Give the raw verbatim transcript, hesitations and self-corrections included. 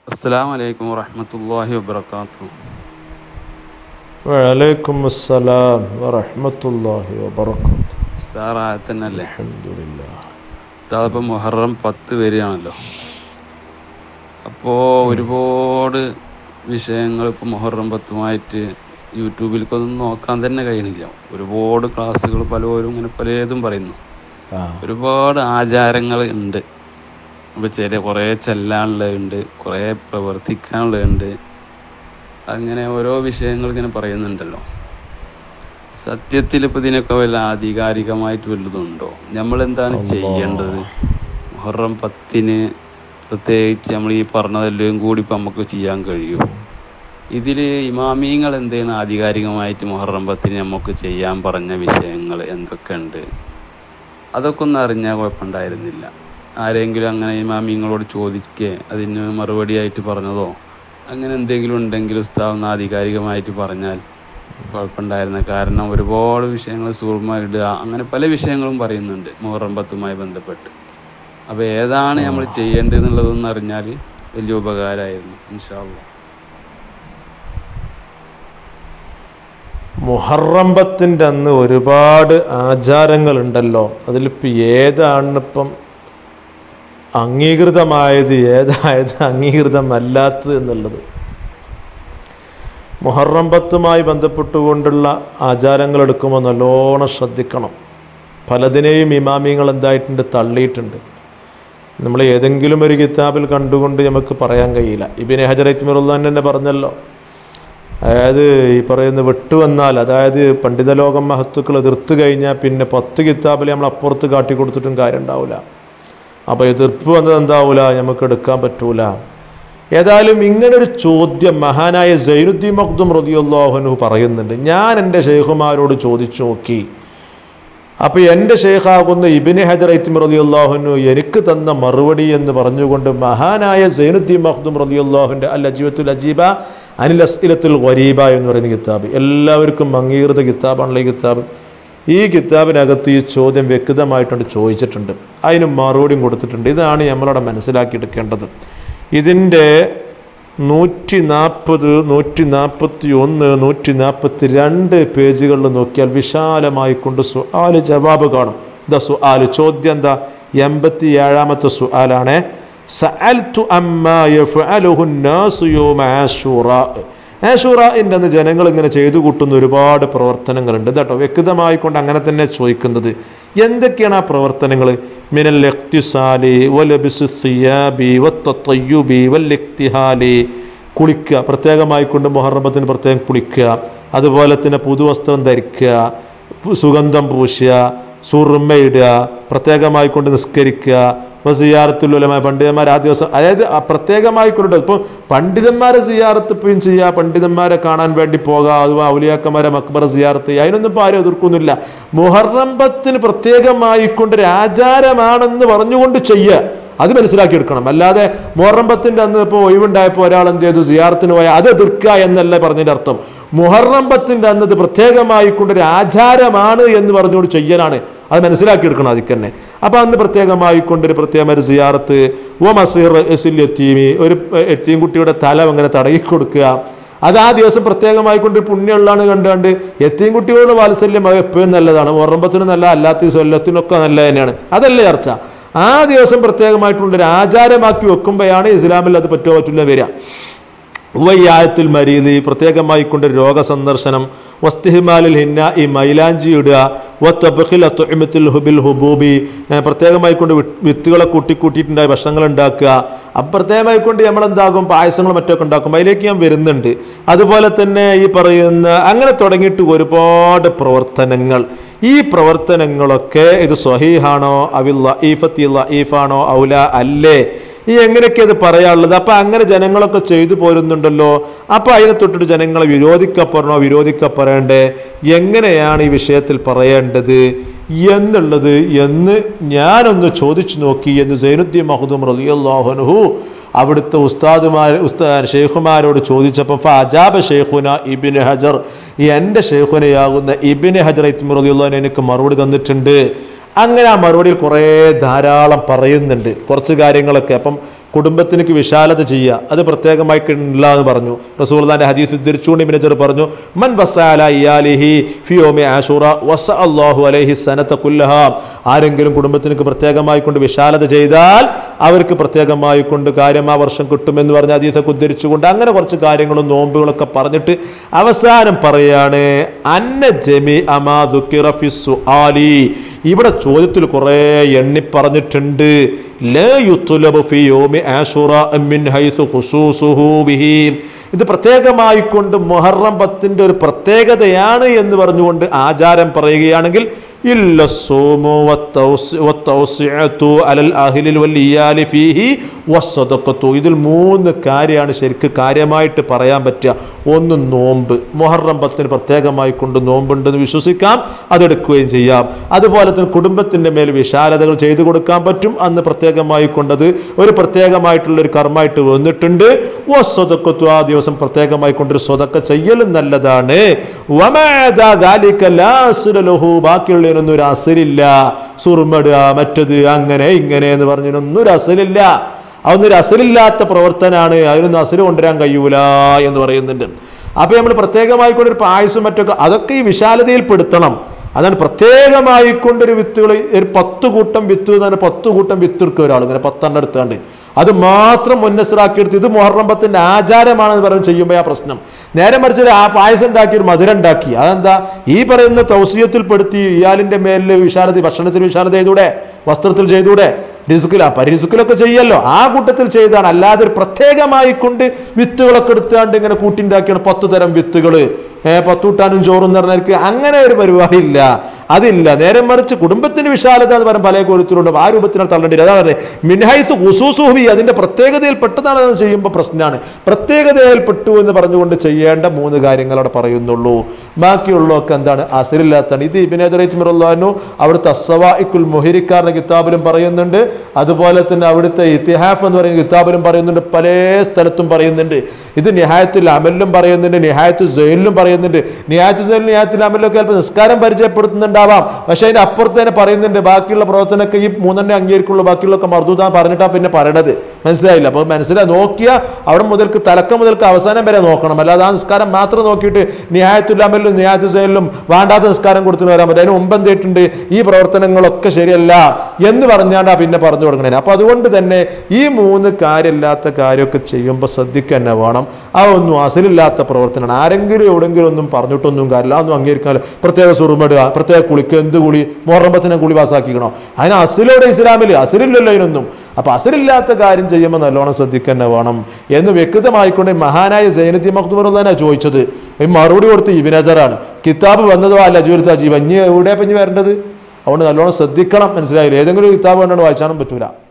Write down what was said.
അസ്സലാമു അലൈക്കും വറഹ്മത്തുള്ളാഹി വബറകാതുഹു. വഅലൈക്കും അസ്സലാം വറഹ്മത്തുള്ളാഹി വബറകാതുഹു. ഉസ്താദ് ആയത്തന്നല്ലേ? അൽഹംദുലില്ലാഹ്. ഉസ്താദ് ഇപ്പം മുഹറം പത്ത് വരികയാണല്ലോ. അപ്പോൾ ഒരുപാട് വിഷയങ്ങൾ ഇപ്പോൾ മുഹറം പത്തുമായിട്ട് യൂട്യൂബിലേക്കൊന്നും നോക്കാൻ തന്നെ കഴിയണില്ല. ഒരുപാട് ക്ലാസ്സുകൾ പലരും ഇങ്ങനെ പലതും പറയുന്നു. ആ ഒരുപാട് ആചാരങ്ങൾ ഉണ്ട്. അപ്പോൾ ചില കുറേ ചെല്ലാനുള്ളതുണ്ട്, കുറേ പ്രവർത്തിക്കാനുള്ളതുണ്ട്. അങ്ങനെ ഓരോ വിഷയങ്ങൾ ഇങ്ങനെ പറയുന്നുണ്ടല്ലോ. സത്യത്തിൽ ഇപ്പം ഇതിനൊക്കെ വല്ല ആധികാരികമായിട്ട് വല്ലതുണ്ടോ? നമ്മളെന്താണ് ചെയ്യേണ്ടത്? മുഹറം പത്തിന് പ്രത്യേകിച്ച് നമ്മൾ ഈ പറഞ്ഞതെല്ലാം കൂടി ഇപ്പം നമുക്ക് ചെയ്യാൻ കഴിയും. ഇതിൽ ഇമാമിയങ്ങൾ എന്താണ് ആധികാരികമായിട്ട് മുഹറം പത്തിന് നമുക്ക് ചെയ്യാൻ പറഞ്ഞ വിഷയങ്ങൾ എന്തൊക്കെയുണ്ട്? അതൊക്കെ ഒന്ന് അറിഞ്ഞാൽ കുഴപ്പമുണ്ടായിരുന്നില്ല. ആരെങ്കിലും അങ്ങനെ ഇമാമിയങ്ങളോട് ചോദിക്കുക അതിന് മറുപടിയായിട്ട് പറഞ്ഞതോ അങ്ങനെ എന്തെങ്കിലും ഉണ്ടെങ്കിൽ ഉസ്താദ് ഒന്ന് ആധികാരികമായിട്ട് പറഞ്ഞാൽ കുഴപ്പമുണ്ടായിരുന്നു. കാരണം ഒരുപാട് വിഷയങ്ങൾ സൂർമ ഇടുക അങ്ങനെ പല വിഷയങ്ങളും പറയുന്നുണ്ട് മുഹറം പത്തുമായി ബന്ധപ്പെട്ട്. അപ്പോൾ ഏതാണ് നമ്മൾ ചെയ്യേണ്ടതെന്നുള്ളതൊന്ന് അറിഞ്ഞാൽ വലിയ ഉപകാരമായിരുന്നു. ഇൻഷാ അല്ലാഹ്. മുഹറം പത്തിൻ്റെ അന്ന് ഒരുപാട് ആചാരങ്ങളുണ്ടല്ലോ. അതിലിപ്പോൾ ഏതാണിപ്പം അംഗീകൃതമായത്, ഏതായത് അംഗീകൃതമല്ലാത്തത് എന്നുള്ളത്. മുഹറം പത്തുമായി ബന്ധപ്പെട്ടുകൊണ്ടുള്ള ആചാരങ്ങൾ എടുക്കുമ്പോൾ നല്ലോണം ശ്രദ്ധിക്കണം. പലതിനെയും ഇമാമിയങ്ങൾ എന്തായിട്ടുണ്ട്, തള്ളിയിട്ടുണ്ട്. നമ്മൾ ഏതെങ്കിലും ഒരു കിതാബിൽ കണ്ടുകൊണ്ട് നമുക്ക് പറയാൻ കഴിയില്ല. ഇബ്നു ഹജർ റഹിമഹുല്ലാഹ് തന്നെ പറഞ്ഞല്ലോ, അതായത് ഈ പറയുന്ന വിട്ടുവന്നാൽ, അതായത് പണ്ഡിതലോകം മഹത്തുക്കൾ എതിർത്ത് കഴിഞ്ഞാൽ പിന്നെ പത്ത് കിതാബിൽ നമ്മൾ അപ്പുറത്ത് കാട്ടി കൊടുത്തിട്ടും കാര്യം ഉണ്ടാവില്ല. അപ്പോൾ എതിർപ്പ് വന്നത് എന്താവില്ല, നമുക്ക് എടുക്കാൻ പറ്റൂല. ഏതായാലും ഇങ്ങനൊരു ചോദ്യം മഹാനായ സൈനുദ്ദീൻ മഖ്ദൂം റളിയല്ലാഹു അൻഹു പറയുന്നുണ്ട്. ഞാൻ എൻ്റെ ഷെയ്ഖുമാരോട് ചോദിച്ചു നോക്കി. അപ്പോൾ എൻ്റെ ഷെയ്ഖാകുന്ന ഇബ്നു ഹജർ റളിയല്ലാഹു അൻഹു എനിക്ക് തന്ന മറുപടി എന്ന് പറഞ്ഞുകൊണ്ട് മഹാനായ സൈനുദ്ദീൻ മഖ്ദൂം റളിയല്ലാഹുവിൻ്റെ അൽ അജീബത്തുൽ അജീബ അനിൽ അസ്ഇലത്തുൽ ഗരീബ എന്ന് പറയുന്ന കിതാബ്, എല്ലാവർക്കും അംഗീകൃത കിതാബാണല്ലോ ഈ കിതാബ്. ഈ കിതാബിനകത്ത് ഈ ചോദ്യം വ്യക്തമായിട്ടുണ്ട് ചോദിച്ചിട്ടുണ്ട്, അതിന് മറുപടിയും കൊടുത്തിട്ടുണ്ട്. ഇതാണ് നമ്മളവിടെ മനസ്സിലാക്കിയെടുക്കേണ്ടത്. ഇതിൻ്റെ നൂറ്റി നാൽപ്പത് നൂറ്റി നാൽപ്പത്തി ഒന്ന് നൂറ്റി നാൽപ്പത്തി രണ്ട് പേജുകളിൽ നോക്കിയാൽ വിശാലമായിക്കൊണ്ട് സുആല് ജവാബ് കാണും. എന്താ സുആല്? ചോദ്യം എന്താ? എൺപത്തി ഏഴാമത്തെ സുആലാണ്. സഅൽതു അമ്മാ യഫ്അലുഹു നാസു യൗമ ആശൂറാ. ആശൂറാഇൻ്റെ അന്ന് ജനങ്ങൾ ഇങ്ങനെ ചെയ്തു കൂട്ടുന്ന ഒരുപാട് പ്രവർത്തനങ്ങളുണ്ട് കേട്ടോ. വ്യക്തമായിക്കൊണ്ട് അങ്ങനെ തന്നെ ചോദിക്കുന്നത്. എന്തൊക്കെയാണ് ആ പ്രവർത്തനങ്ങൾ? മിനൽ ഇഖ്തിസാലി വലബിസ് സിയാബി വത്തത്തയ്യുബി വല്ലിഖ്തിഹാലി. കുളിക്കുക, പ്രത്യേകമായിക്കൊണ്ട് മുഹറം പത്തിന് പ്രത്യേകം കുളിക്കുക. അതുപോലെ തന്നെ പുതുവസ്ത്രം ധരിക്കുക, സുഗന്ധം പൂശുക, സുർമയിടുക, പ്രത്യേകമായിക്കൊണ്ട് നിസ്കരിക്കുക. ഇപ്പോൾ സിയാറത്തുൽ ഉലമ, പണ്ഡിതന്മാർ ആ ദിവസം, അതായത് പ്രത്യേകമായിക്കൊണ്ട് ഇപ്പോൾ പണ്ഡിതന്മാരെ സിയാറത്ത് ഇപ്പം ചെയ്യുക, പണ്ഡിതന്മാരെ കാണാൻ വേണ്ടി പോകുക, അതുപോലെ ഔലിയാക്കന്മാരെ മക്ബറ സിയാറത്ത് ചെയ്യുക, അതിനൊന്നും ഇപ്പോൾ ആരും എതിർക്കൊന്നുമില്ല. മുഹറം പത്തിന് പ്രത്യേകമായിക്കൊണ്ടൊരു ആചാരമാണെന്ന് പറഞ്ഞുകൊണ്ട് ചെയ്യുക, അത് മനസ്സിലാക്കിയെടുക്കണം. അല്ലാതെ മുഹറം പത്തിൻ്റെ അന്ന് ഇപ്പോൾ ഒഴിവുണ്ടായപ്പോൾ ഒരാൾ എന്ത് ചെയ്തു, സിയാറത്തിന് പോയാൽ അത് എതിർക്കുക എന്നല്ല പറഞ്ഞതിൻ്റെ അർത്ഥം. മുഹറം പത്തിൻ്റെ അന്നത് പ്രത്യേകമായിക്കൊണ്ടൊരു ആചാരമാണ് എന്ന് പറഞ്ഞുകൊണ്ട് ചെയ്യലാണ്, അത് മനസ്സിലാക്കിയെടുക്കണം അതിൽ തന്നെ. അപ്പോൾ അന്ന് പ്രത്യേകമായിക്കൊണ്ടൊരു പ്രത്യേകമായ സിയാറത്ത്. ഓ മസീർ എസിൽ എത്തീമി, ഒരു എത്തീം കുട്ടിയുടെ തല അങ്ങനെ തടയി കൊടുക്കുക. അത് ആ ദിവസം പ്രത്യേകമായിക്കൊണ്ട് പുണ്യമുള്ളതാണ് കണ്ടുകൊണ്ട് എത്തീം കുട്ടികളുടെ വാത്സല്യം എപ്പോഴും നല്ലതാണ്. മുഹറം പത്തിനും നല്ല, അല്ലാത്ത കൊല്ലത്തിനൊക്കെ നല്ല തന്നെയാണ്. അതല്ലേ ചർച്ച. ആ ദിവസം പ്രത്യേകമായിട്ടുള്ളൊരു ആചാരമാക്കി വെക്കുമ്പോഴാണ് ഇസ്ലാമിൽ അത് പറ്റുമോ പറ്റില്ല വരിക. വയ്യായത്തിൽ മരീദ്, പ്രത്യേകമായിക്കൊണ്ട് രോഗസന്ദർശനം. വസ്തിഹിമാലിൽ ഹിന്ന, ഈ മൈലാഞ്ചി ഇടുക. വത്തബഖിൽ അത്ഉമത്തുൽ ഹുബിൽ ഹുബൂബി, പ്രത്യേകമായിക്കൊണ്ട് വിത്തുകളെ കൂട്ടിക്കൂട്ടിയിട്ടുണ്ടായ ഭക്ഷണങ്ങൾ ഉണ്ടാക്കുക. അപ്രത്യേകമായിക്കൊണ്ട് നമ്മളെന്താകും, പായസങ്ങൾ മറ്റൊക്കെ ഉണ്ടാക്കും. അതിലേക്ക് ഞാൻ വരുന്നുണ്ട്. അതുപോലെ തന്നെ ഈ പറയുന്ന അങ്ങനെ തുടങ്ങിയിട്ട് ഒരുപാട് പ്രവർത്തനങ്ങൾ. ഈ പ്രവർത്തനങ്ങളൊക്കെ ഇത് സ്വഹീഹാണോ അവിൽ ലഈഫത്തി ലഈഫാണോ ഔല അല്ലേ, ഈ എങ്ങനെയൊക്കെ അത് പറയാനുള്ളത്? അപ്പം അങ്ങനെ ജനങ്ങളൊക്കെ ചെയ്തു പോരുന്നുണ്ടല്ലോ. അപ്പം അതിനെ തൊട്ടിട്ട് ജനങ്ങളെ വിരോധിക്കപ്പെടണോ വിരോധിക്കപ്പെടേണ്ടേ, എങ്ങനെയാണ് ഈ വിഷയത്തിൽ പറയേണ്ടത് എന്നുള്ളത് എന്ന് ഞാനൊന്ന് ചോദിച്ചു നോക്കി എന്ന് സൈനുദ്ദീൻ മഖ്ദൂം റളിയല്ലാഹു അൻഹു അവിടുത്തെ ഉസ്താദുമാർ ഉസ്താ ഷെയ്ഖുമാരോട് ചോദിച്ചപ്പോൾ ഫഅജാബ ഷെയ്ഖുന ഇബ്നു ഹജർ, എൻ്റെ ഷെയ്ഖുനയാകുന്ന ഇബ്നു ഹജർ റളിയല്ലാഹു അൻഹു എനിക്ക് മറുപടി തന്നിട്ടുണ്ട്. അങ്ങനെ ആ മറുപടിയിൽ കുറേ ധാരാളം പറയുന്നുണ്ട് കുറച്ച് കാര്യങ്ങളൊക്കെ. അപ്പം കുടുംബത്തിനേക്ക് വിശാലത ചെയ്യുക, അത് പ്രത്യേകമായി ഉള്ള എന്ന് പറഞ്ഞു. റസൂലുള്ളാഹിന്റെ ഹദീസ് ഉദ്ധരിച്ചുകൊണ്ട് ഇബ്നു ജറീർ പറഞ്ഞു, മൻ വസഅല ഇയാലിഹി ഫി യൗമി ആശൂറ വസഅല്ലാഹു അലൈഹി സനത കുല്ലഹാ. ആരെങ്കിലും കുടുംബത്തിനേക്ക് പ്രത്യേകമായി കൊണ്ട് വിശാലത ചെയ്താൽ അവർക്ക് പ്രത്യേകമായി കൊണ്ട് കാര്യമാ വർഷം കിട്ടുമെന്ന് പറഞ്ഞ ഹദീസൊക്കെ ഉദ്ധരിച്ചുകൊണ്ട് അങ്ങനെ കുറച്ച് കാര്യങ്ങളും നോമ്പുകളൊക്കെ പറഞ്ഞിട്ട് അവസാനം പറയാണ് അന്ന ജമീ അമാ ദുക്കിറ ഫി സുആലി. ഇവിടെ ചോദ്യത്തിൽ കുറേ എണ്ണി പറഞ്ഞിട്ടുണ്ട്. ലാ യുത്ലബു ഫി യൗമി ആശൂറ മിൻ ഹൈസു ഖുസൂസുഹു ബിഹി. ഇത് പ്രത്യേകമായി കൊണ്ട് മുഹറം പത്തിന്റെ ഒരു പ്രത്യേകതയാണ് എന്ന് പറഞ്ഞുകൊണ്ട് ആചാരം പറയുകയാണെങ്കിൽ ഇല്ല സോമു വത്തൗസിഅതു അലൽ അഹ്ലിൽ വൽ ഇയാലി ഫീഹി വസ്സദഖത്തു. ഇതിൽ മൂന്ന് കാര്യമാണ് ശരിക്ക് കാര്യമായിട്ട് പറയാൻ പറ്റുക. ഒന്ന് നോമ്പ്, മുഹറം പത്തിന് പ്രത്യേകമായി കൊണ്ട് നോമ്പുണ്ടെന്ന് വിശ്വസിക്കാം, അതെടുക്കുകയും ചെയ്യാം. അതുപോലെ തന്നെ കുടുംബത്തിൻ്റെ മേൽ വിശാലതകൾ ചെയ്തു കൊടുക്കാൻ പറ്റും, അന്ന് പ്രത്യേകമായി കൊണ്ടത് ഒരു പ്രത്യേകമായിട്ടുള്ള ഒരു കർമ്മമായിട്ട് വന്നിട്ടുണ്ട്. വസ്സദഖത്തു, ആ ദിവസം പ്രത്യേകമായി കൊണ്ടൊരു സ്വതക്ക ചെയ്യലും നല്ലതാണ്. വമാദാ ദാലിക ലാ അസ്ല ലഹു, ബാക്കിയുള്ള ഒന്നും ഒരു അസലില്ല. സുറുമടുക മറ്റത് അങ്ങനെ ഇങ്ങനെ എന്ന് പറഞ്ഞൊന്നും ഒരു അസലില്ല. അതൊന്നൊരു അസലില്ലാത്ത പ്രവർത്തനമാണ്, അതിനൊന്നും അസല് കൊണ്ടുവരാൻ കഴിയൂല എന്ന് പറയുന്നുണ്ട്. അപ്പൊ നമ്മൾ പ്രത്യേകമായി കൊണ്ടൊരു പായസം മറ്റൊക്കെ അതൊക്കെ ഈ വിശാലതയിൽ പെടുത്തണം. അതാണ് പ്രത്യേകമായി കൊണ്ടൊരു വിത്തുകൾ, ഒരു പത്ത് കൂട്ടം വിത്ത് എന്ന് പറഞ്ഞാൽ പത്ത് കൂട്ടം വിത്ത് എടുക്കുക ഒരാൾ ഇങ്ങനെ പത്തെണ്ണം എടുത്താണ്ട് അത് മാത്രം മുന്നസറാക്കിയെടുത്ത് ഇത് മുഹറം പത്തിന്റെ ആചാരമാണെന്ന് പറഞ്ഞ് ചെയ്യുമ്പോൾ ആ പ്രശ്നം. നേരെ മറിച്ച് ആ പായസം ഉണ്ടാക്കി ഒരു മധുരം ഉണ്ടാക്കി, അതെന്താ ഈ പറയുന്ന തൗസിയത്തിൽ പെടുത്തി ഇയാളിന്റെ മേലിൽ വിശാലത, ഭക്ഷണത്തിൽ വിശാലത ചെയ്തൂടെ, വസ്ത്രത്തിൽ ചെയ്തൂടെ, റിസ്ക്കില പരിസ്ക്കിലൊക്കെ ചെയ്യല്ലോ, ആ കൂട്ടത്തിൽ ചെയ്താണ്. അല്ലാതെ ഒരു പ്രത്യേകമായി കൊണ്ട് വിത്തുകളൊക്കെ എടുത്താണ്ട് ഇങ്ങനെ കൂട്ടിണ്ടാക്കിയാണ് പത്ത് തരം വിത്തുകൾ, ഏഹ് പത്തൂട്ടാനും ചോറും പറഞ്ഞവർക്ക് അങ്ങനെ ഒരു പരിപാടി ഇല്ല, അതില്ല. നേരെ മറിച്ച് കുടുംബത്തിന് വിശാലത എന്ന് പറയുമ്പോൾ പല കോലത്തിലുണ്ട്, ആ രൂപത്തിനാണ് തള്ളേണ്ടത്. അതാ പറയുന്നത് മിൻഹൈസ് ഖുസൂസുഹി, അതിന്റെ പ്രത്യേകതയിൽ പെട്ടതാണെന്ന് ചെയ്യുമ്പോൾ പ്രശ്നമാണ്. പ്രത്യേകതയിൽ പെട്ടു എന്ന് പറഞ്ഞുകൊണ്ട് ചെയ്യേണ്ട മൂന്ന് കാര്യങ്ങൾ അവിടെ പറയുന്നുള്ളൂ. ബാക്കിയുള്ളതൊക്കെ എന്താണ് അസലില്ലാത്താണ്. ഇത് ഇബ്നു റഹ്മത്തുള്ളാഹി അവിടുത്തെ അസ്സവാഇഖുൽ മുഹരിക്കാറിന്റെ കിതാബിലും പറയുന്നുണ്ട്, അതുപോലെ തന്നെ അവിടുത്തെ ഇത്തിഹാഫ് എന്ന് പറയുന്ന കിതാബിലും പറയുന്നുണ്ട്, പല സ്ഥലത്തും പറയുന്നുണ്ട്. ഇത് നിഹായത്തുൽ അമലിലും പറയുന്നുണ്ട്, നിഹായത്തുൽ സൈലിലും പറയുന്നുണ്ട്. നിഹായത്തുൽ സൈലിലും നിഹായത്തുൽ അമലിലൊക്കെ ചിലപ്പോൾ നിസ്കാരം പരിചയപ്പെടുത്തുന്നുണ്ടാവാം, പക്ഷെ അതിന്റെ അപ്പുറത്ത് തന്നെ പറയുന്നുണ്ട് ബാക്കിയുള്ള പ്രവർത്തനമൊക്കെ ഈ മൂന്നെണ്ണെ അംഗീകരിക്കുള്ളൂ, ബാക്കിയുള്ളൊക്കെ മർദൂദാ പറഞ്ഞിട്ടാ പിന്നെ പറയണത്. മനസ്സിലായില്ല? അപ്പോൾ മനസ്സിലായി നോക്കിയാൽ അവിടെ മുതൽക്ക് തലക്കം മുതൽക്ക് അവസാനം വരെ നോക്കണം. അല്ലാതെ ആ നിസ്കാരം മാത്രം നോക്കിയിട്ട് നിഹായത്തുൽ അമലിലും നിഹായത്തുൽ സൈലിലും വേണ്ടാത്ത നിസ്കാരം കൊടുത്തിട്ട് വരാൻ പറ്റും. അതിന് മുമ്പ് എന്തിട്ടുണ്ട് ഈ പ്രവർത്തനങ്ങളൊക്കെ ശരിയല്ല എന്ന് പറഞ്ഞാണ്ടാ പിന്നെ പറഞ്ഞു കൊടുക്കണേ. അപ്പൊ അതുകൊണ്ട് തന്നെ ഈ മൂന്ന് കാര്യമില്ലാത്ത കാര്യമൊക്കെ ചെയ്യുമ്പോൾ ശ്രദ്ധിക്കുക തന്നെ വേണം. ആ ഒന്നും അസലില്ലാത്ത പ്രവർത്തനമാണ്. ആരെങ്കിലും എവിടെങ്കിലും ഒന്നും പറഞ്ഞിട്ടൊന്നും കാര്യമില്ല, അതൊന്നും അംഗീകരിക്കാമല്ലോ. പ്രത്യേക സുറുമിടുക, പ്രത്യേക കുളിക്ക്, എന്ത് കുളി, മുഹറം പത്തിനെ കുളി പാസ്സാക്കിക്കണോ? അതിന് അസലോടെ ഇസ്ലാമിൽ അസലില്ലല്ലോ അതിനൊന്നും. അപ്പൊ അസലില്ലാത്ത കാര്യം ചെയ്യുമ്പോൾ നല്ലോണം ശ്രദ്ധിക്കുക തന്നെ വേണം എന്ന് വ്യക്തമായിക്കൊണ്ട് മഹാനായ സൈനുദ്ദീൻ മഖ്ദൂം റളിയല്ലാഹു അൻഹു ചോദിച്ചത് മറുപടി കൊടുത്ത് ഇബ്നു ഹജറാണ്. കിതാബ് വന്നതോ അല്ല അജൂരത്ത് അജീബ്, ഇനി എവിടെ പഞ്ഞ് വരേണ്ടത്? അതുകൊണ്ട് നല്ലോണം ശ്രദ്ധിക്കണം. മനസ്സിലായില്ല? ഏതെങ്കിലും കിതാബ് കണ്ടാണ് വായിച്ചാനും പറ്റൂല.